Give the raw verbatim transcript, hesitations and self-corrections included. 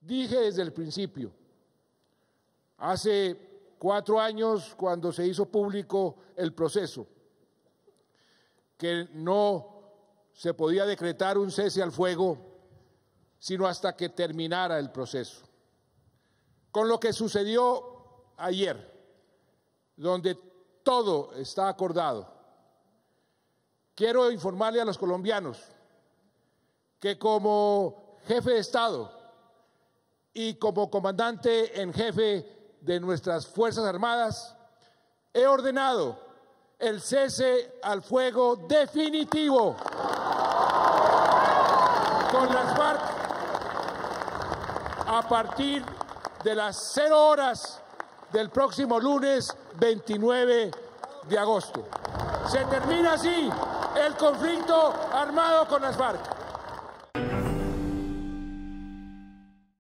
Dije desde el principio, hace cuatro años cuando se hizo público el proceso, que no se podía decretar un cese al fuego sino hasta que terminara el proceso. Con lo que sucedió ayer, donde todo está acordado, quiero informarle a los colombianos que como jefe de Estado y como comandante en jefe de nuestras Fuerzas Armadas, he ordenado el cese al fuego definitivo con las FARC a partir de las cero horas del próximo lunes veintinueve de agosto. Se termina así el conflicto armado con las FARC.